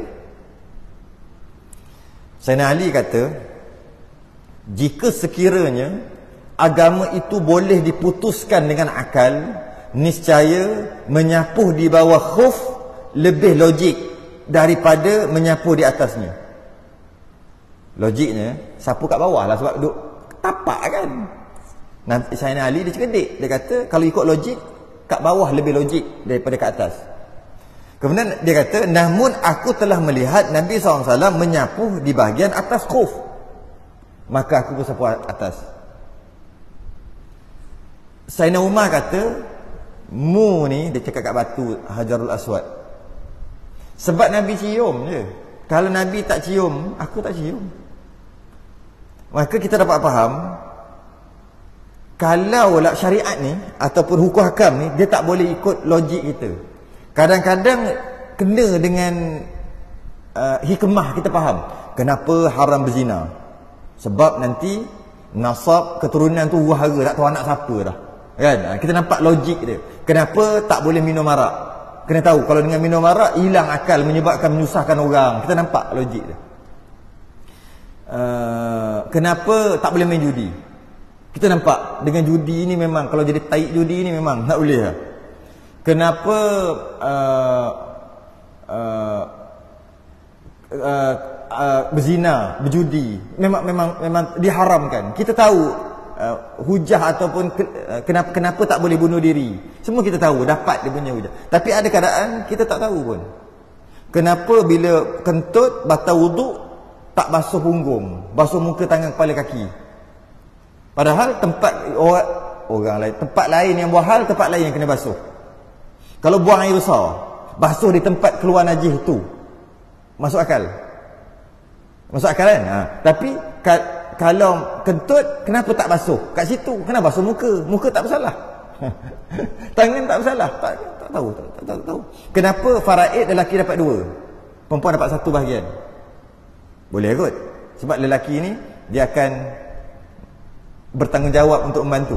Sayyidina Ali kata, jika sekiranya agama itu boleh diputuskan dengan akal, niscaya menyapuh di bawah khuf lebih logik daripada menyapuh di atasnya. Logiknya, sapu kat bawah lah sebab duduk tapak kan. Nanti Sayyidina Ali dia cerdik. Dia kata kalau ikut logik, kat bawah lebih logik daripada kat atas. Kemudian dia kata, namun aku telah melihat Nabi SAW menyapuh di bahagian atas khuf, maka aku pun sapu atas. Sayyidina Umar kata, mu ni, dia cakap kat batu Hajarul Aswad, sebab Nabi cium je. Kalau Nabi tak cium, aku tak cium. Maka kita dapat faham, kalau syariat ni ataupun hukum hakam ni, dia tak boleh ikut logik kita. Kadang-kadang kena dengan hikmah kita faham. Kenapa haram berzina? Sebab nanti nasab keturunan tu wahara, tak tahu anak siapa dah. Kan? Kita nampak logik dia. Kenapa tak boleh minum arak? Kena tahu kalau dengan minum arak hilang akal, menyebabkan menyusahkan orang. Kita nampak logik dia. Kenapa tak boleh main judi? Kita nampak dengan judi ni memang, kalau jadi taik judi ni memang tak boleh lah. Kenapa berzina, berjudi memang diharamkan. Kita tahu hujah ataupun kenapa tak boleh bunuh diri. Semua kita tahu, dapat dia punya hujah. Tapi ada keadaan kita tak tahu pun. Kenapa bila kentut batal wuduk tak basuh punggung, basuh muka, tangan, kepala, kaki? Padahal tempat orang lain, tempat lain yang buang hal, tempat lain yang kena basuh. Kalau buang air besar, basuh di tempat keluar najis itu, masuk akal? Masuk akal kan? Tapi kalau kentut, kenapa tak basuh? Kat situ, kenapa basuh muka? Muka tak bersalah. Tangan tak bersalah. Tak tahu. Kenapa faraid lelaki dapat 2, perempuan dapat 1 bahagian? Boleh kot. Sebab lelaki ni dia akan bertanggungjawab untuk membantu.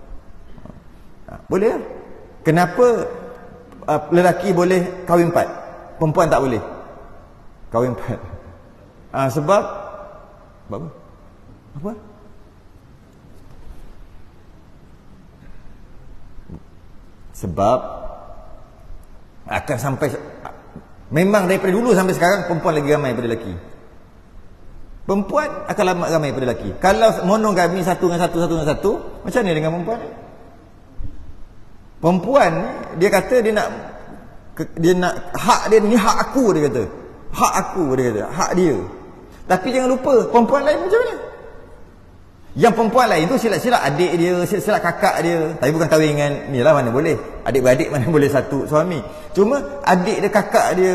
Boleh lah. Kenapa lelaki boleh kahwin 4, perempuan tak boleh kahwin 4? Sebab apa? Sebab akan sampai, memang daripada dulu sampai sekarang perempuan lagi ramai daripada lelaki. Perempuan akan ramai daripada lelaki. Kalau monogami satu dengan satu, macam mana dengan perempuan? Perempuan dia kata dia nak hak dia ni, hak aku, dia kata. Hak aku, dia kata, hak dia. Tapi jangan lupa perempuan lain macam mana? Yang perempuan lain tu silap-silap adik dia, silap-silap kakak dia. Tapi bukan kahwin dengan ni lah, mana boleh. Adik-beradik mana boleh satu suami. Cuma adik dia, kakak dia,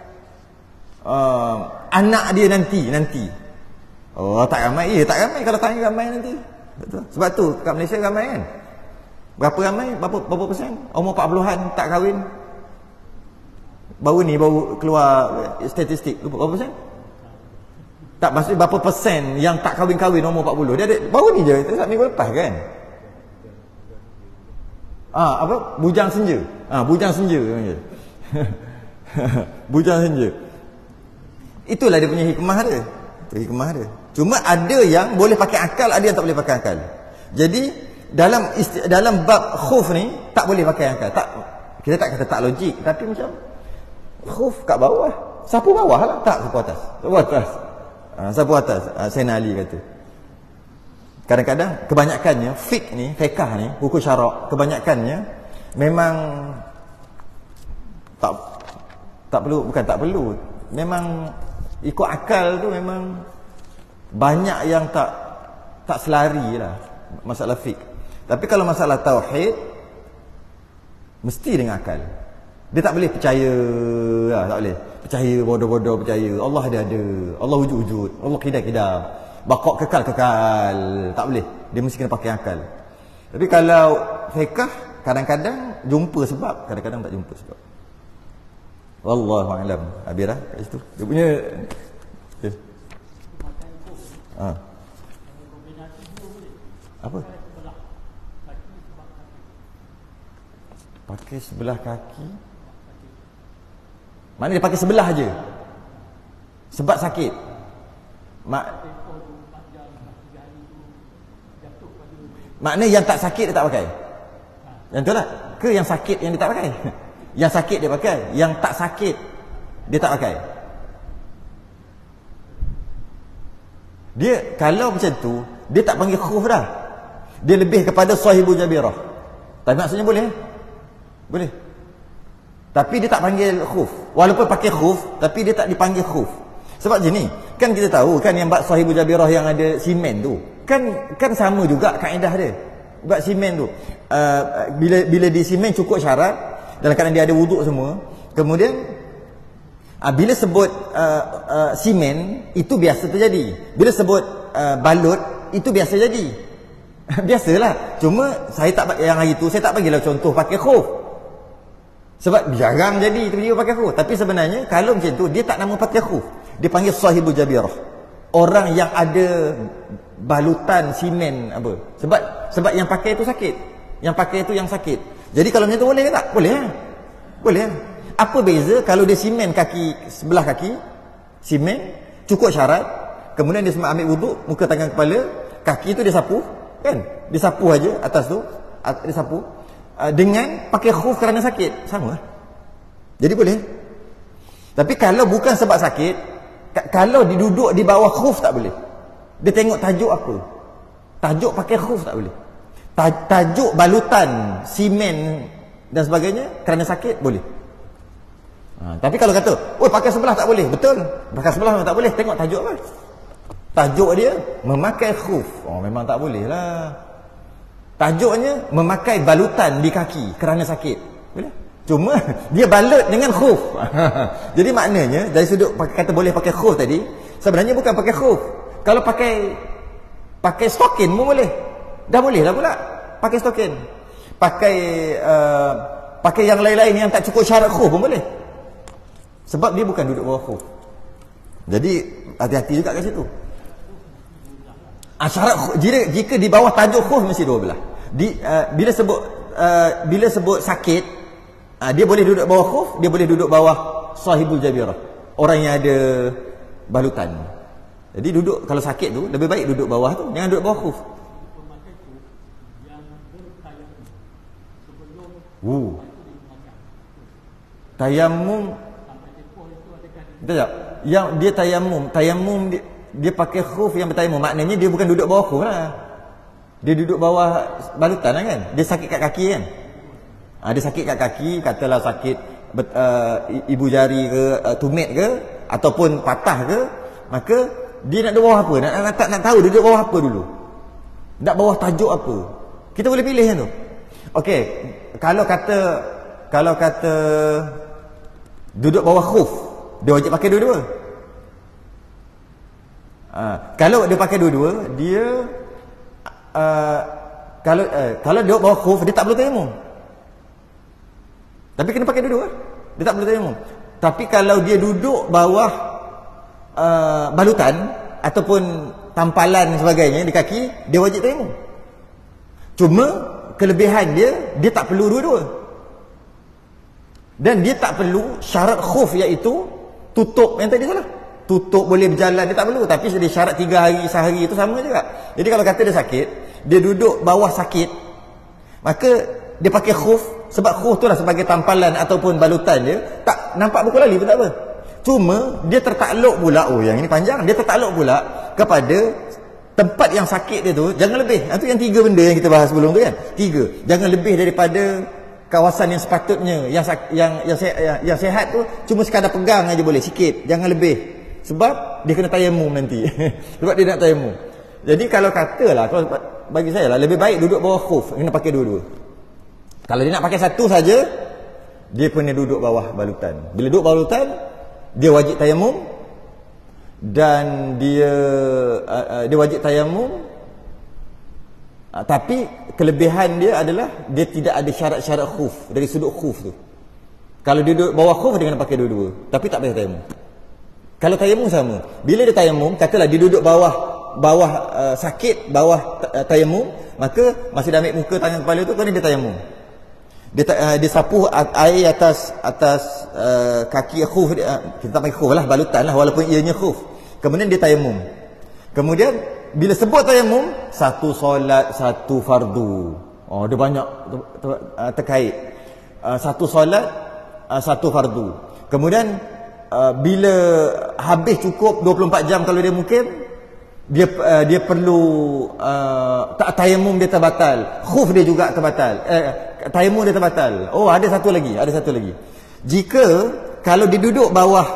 anak dia nanti. Oh, tak ramai. Tak ramai kalau tanya ramai nanti. Betul. Sebab tu kat Malaysia ramai kan. Berapa ramai? Berapa persen? Umur 40-an tak kahwin. Baru keluar statistik. Berapa persen? Tak, maksudnya berapa persen yang tak kahwin-kahwin umur 40. Dia ada baru ni je, minggu lepas kan. Apa? Bujang senja. Bujang senja. Bujang senja. Itulah dia punya hikmah dia. Itu hikmah dia. Cuma ada yang boleh pakai akal, ada yang tak boleh pakai akal. Jadi dalam bab khuf ni tak boleh pakai akal. Tak, kita tak kata tak logik, tapi macam khuf kat bawah. Sapu bawah lah, tak sapu atas. Sapu atas. Sapu atas. Sayyidina Ali kata. Kadang-kadang kebanyakannya fiqh ni, hukum syarak, kebanyakannya memang tak perlu, bukan tak perlu. Memang ikut akal tu memang banyak yang tak selari lah masalah fiqh. Tapi kalau masalah tauhid mesti dengan akal. Dia tak boleh percaya lah, tak boleh percaya bodoh-bodoh percaya Allah ada, Allah wujud-wujud, Allah kidam-kidam, bakok kekal-kekal, tak boleh. Dia mesti kena pakai akal. Tapi kalau fiqh kadang-kadang jumpa sebab, kadang-kadang tak jumpa sebab. Wallahu a'lam. Abirah kat situ. Dia punya apa? Pakai sebelah kaki. Mana dia pakai sebelah aje? Sebab sakit. Makna yang tak sakit dia tak pakai. Yang tu lah. Ke yang sakit yang dia tak pakai? Yang sakit dia pakai, yang tak sakit dia tak pakai. Dia kalau macam tu, dia tak panggil khuf dah. Dia lebih kepada sahibu jabirah. Tapi maksudnya boleh? Boleh. Tapi dia tak panggil khuf. Walaupun pakai khuf, tapi dia tak dipanggil khuf. Sebab gini, kan kita tahu kan yang bab sahibu jabirah yang ada simen tu, kan sama juga kaedah dia. Bab simen tu, bila di simen cukup syarat, dalam keadaan dia ada wuduk semua. Kemudian bila sebut simen, itu biasa terjadi. Bila sebut balut, itu biasa jadi. Biasalah. Cuma saya tak, yang hari tu saya tak bagilah contoh pakai khuf. Sebab jarang jadi tiba-tiba pakai khuf. Tapi sebenarnya kalau macam tu, dia tak nama pakai khuf. Dia panggil sahibu jabirah. Orang yang ada balutan simen apa. Sebab yang pakai itu sakit. Yang pakai itu yang sakit. Jadi kalau macam tu boleh ke tak? Boleh lah. Boleh lah. Apa beza kalau dia simen kaki, sebelah kaki, simen, cukup syarat, kemudian dia semua ambil wuduk, muka tangan kepala, kaki tu dia sapu, kan? Dia sapu aja atas tu, dia sapu, dengan pakai khuf kerana sakit, sama lah. Jadi boleh. Tapi kalau bukan sebab sakit, kalau diduduk di bawah khuf tak boleh. Dia tengok tajuk apa. Tajuk pakai khuf tak boleh. Tajuk balutan simen dan sebagainya kerana sakit boleh. Tapi kalau kata, oh pakai sebelah tak boleh, betul. Pakai sebelah memang tak boleh. Tengok tajuk apa. Tajuk dia memakai khuf. Oh memang tak boleh lah. Tajuknya memakai balutan di kaki kerana sakit. Boleh. Cuma dia balut dengan khuf. Jadi maknanya dari sudut kata boleh pakai khuf tadi, sebenarnya bukan pakai khuf. Kalau pakai stokin pun boleh. Dah boleh lah pula pakai stokin. Pakai yang lain-lain yang tak cukup syarat khuf pun boleh. Sebab dia bukan duduk bawah khuf. Jadi hati-hati juga kat situ. Syarat jika di bawah tajuk khuf mesti dua belah. Bila sebut sakit, dia boleh duduk bawah khuf, dia boleh duduk bawah sahibul jabirah. Orang yang ada balutan. Jadi duduk kalau sakit tu lebih baik duduk bawah tu, jangan duduk bawah khuf. Tayamum. Betul tak? Yang dia tayamum dia pakai khuf yang bertayamum. Maknanya dia bukan duduk bawah khuf lah. Dia duduk bawah balutan lah kan. Dia sakit kat kaki kan. Dia sakit kat kaki, katalah sakit ibu jari ke, tumit ke, ataupun patah ke, maka dia nak duduk bawah apa? Nak tahu dia duduk bawah apa dulu. Nak bawah tajuk apa? Kita boleh pilih kan tu. Okey, kalau kata duduk bawah khuf, dia wajib pakai dua-dua. Kalau dia pakai dua-dua, dia kalau duduk bawah khuf, dia tak perlu tayamum. Tapi kena pakai dua-dua. Dia tak perlu tayamum. Tapi kalau dia duduk bawah balutan ataupun tampalan sebagainya di kaki, dia wajib tayamum. Cuma kelebihan dia tak perlu dua-dua. Dan dia tak perlu syarat khuf, iaitu tutup yang tadi salah. Tutup boleh berjalan, dia tak perlu. Tapi dia syarat 3 hari sehari itu sama juga. Jadi kalau kata dia sakit, dia duduk bawah sakit, maka dia pakai khuf. Sebab khuf tu lah sebagai tampalan ataupun balutan dia, tak nampak buku lali pun tak apa. Cuma dia tertakluk pula, yang ini panjang, dia tertakluk pula kepada tempat yang sakit dia tu. Jangan lebih. Itu yang 3 benda yang kita bahas sebelum tu kan. 3. Jangan lebih daripada kawasan yang sepatutnya. Yang sihat tu cuma sekadar pegang aja boleh, sikit. Jangan lebih. Sebab dia kena tayamum nanti. Sebab dia nak tayamum. Jadi kalau katalah, kalau bagi saya lah, lebih baik duduk bawah khuf, kena pakai dua-dua. Kalau dia nak pakai satu saja, dia kena duduk bawah balutan. Bila duduk bawah balutan, dia wajib tayamum. Dan dia wajib tayamum. Tapi kelebihan dia adalah dia tidak ada syarat-syarat khuf, dari sudut khuf tu. Kalau dia duduk bawah khuf, dia kena pakai dua-dua. Tapi tak payah tayamum. Kalau tayamum sama. Bila dia tayamum, katalah dia duduk bawah sakit, bawah tayamum, maka masih dah ambil muka, tangan, kepala tu, kena dia tayamum. Dia sapuh air atas kaki khuf dia. Kita tak pakai khuf lah, balutan lah, walaupun ianya khuf. Kemudian dia tayamum. Kemudian bila sebut tayamum, satu solat, satu fardu. Dia banyak terkait. Satu solat, satu fardu. Kemudian bila habis cukup 24 jam kalau dia mungkin, dia perlu tak tayamum, dia terbatal. Khuf dia juga terbatal. Tayamum dia terbatal. Ada satu lagi. Jika kalau dia duduk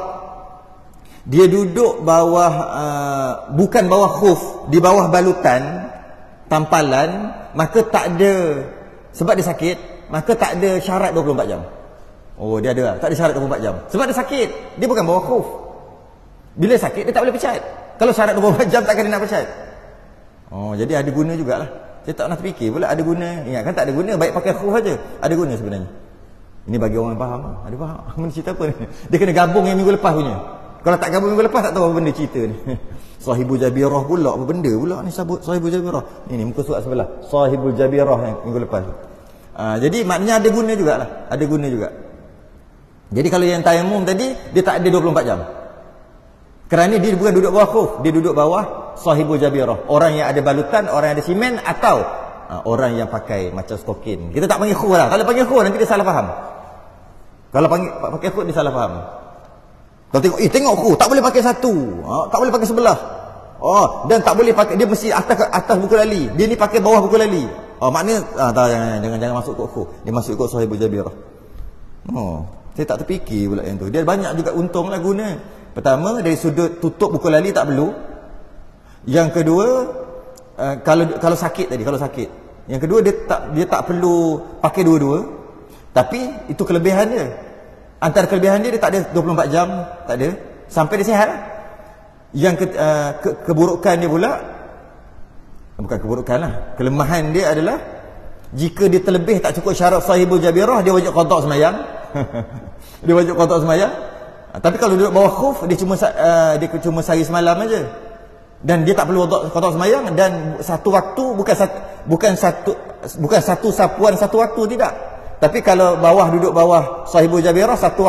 bawah bukan bawah khuf, di bawah balutan tampalan, maka tak ada, sebab dia sakit, maka tak ada syarat 24 jam. Dia ada, tak ada syarat 24 jam. Sebab dia sakit, dia bukan bawah khuf. Bila sakit, dia tak boleh pecat. Kalau syarat 24 jam, takkan dia nak pecat. Jadi ada guna jugalah. Saya tak pernah terfikir pula ada guna. Ingat kan tak ada guna, baik pakai khuf saja. Ada guna sebenarnya. Ini bagi orang yang faham. Ada faham? Mana cerita apa ni? Dia kena gabung yang minggu lepas punya. Kalau tak gabung minggu lepas, tak tahu apa benda cerita ni. Sahibul Jabirah pula, apa benda pula ni sabut Sahibul Jabirah. Ini muka surat sebelah. Sahibul Jabirah yang minggu lepas tu. Jadi maknanya ada guna jugalah. Ada guna juga. Jadi kalau yang tayamum tadi, dia tak ada 24 jam. Kerana dia bukan duduk bawah khuf, dia duduk bawah Sahibul Jabirah. Orang yang ada balutan, orang yang ada simen, atau orang yang pakai macam stokin. Kita tak panggil khuf lah. Kalau panggil khuf, nanti dia salah faham. Kalau pakai khuf, dia salah faham. Kalau tengok khuf, tak boleh pakai satu, tak boleh pakai sebelah. Dan tak boleh pakai, dia mesti atas buku lali. Dia ni pakai bawah buku lali. Maknanya jangan masuk kot khuf. Dia masuk kot Sahibul Jabirah. Saya tak terfikir pula yang tu. Dia banyak juga untunglah guna. Pertama, dari sudut tutup buku lali tak perlu. Yang kedua, kalau sakit tadi, kalau sakit. Yang kedua, dia tak perlu pakai dua-dua. Tapi itu kelebihan dia. Antara kelebihan dia tak ada 24 jam, tak ada, sampai dia sihat. Yang keburukan dia pula, bukan keburukan lah, kelemahan dia adalah jika dia terlebih tak cukup syarat Sahibul Jabirah, dia wajib qada sembahyang. Dia wajib qada sembahyang. Tapi kalau duduk bawah khuf, dia cuma sehari semalam aja. Dan dia tak perlu qada sembahyang, dan satu waktu bukan satu sapuan satu waktu, tidak. Tapi kalau duduk bawah Sahibul Jabirah, satu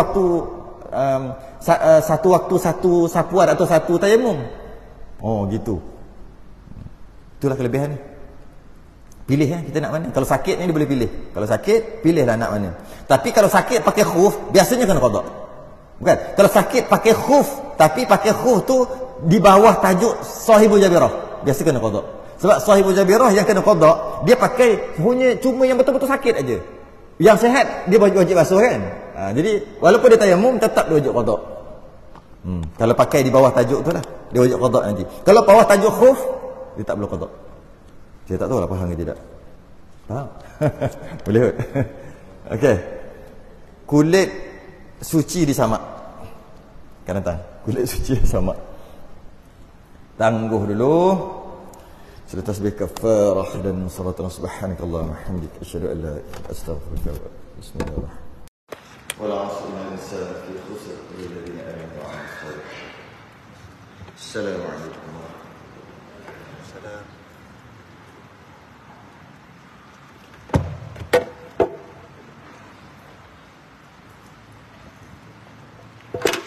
waktu satu sapuan atau satu tayamum. Gitu. Itulah kelebihan. Pilih kita nak mana. Kalau sakit ni dia boleh pilih. Kalau sakit, pilihlah nak mana. Tapi kalau sakit pakai khuf, biasanya kena qada. Bukan? Kalau sakit pakai khuf, tapi pakai khuf tu di bawah tajuk sahibul jabirah, biasa kena qada. Sebab sahibul jabirah yang kena qada, dia pakai cuma yang betul-betul sakit aja. Yang sihat dia wajib basuh kan. Jadi walaupun dia tayamum tetap dia wajib qada. Kalau pakai di bawah tajuk tu lah, dia wajib qada nanti. Kalau bawah tajuk khuf, dia tak perlu qada. Saya tak tahu lah faham ke tidak. Faham? Boleh kot. Okey. Kulit suci disamak. Kan datang. Kulit suci disamak. Tangguh dulu. Sudah tasbih kafarah dan salatu subhanakallahumma hamdika asyhadu an la ilaha illa anta astaghfiruka wa atubu ilaik. Bismillahirrahmanirrahim. Wal 'asri innal insana fi khusr illa alladhina amanu wa 'amilus shalihat. Assalamualaikum warahmatullahi wabarakatuh. Salam.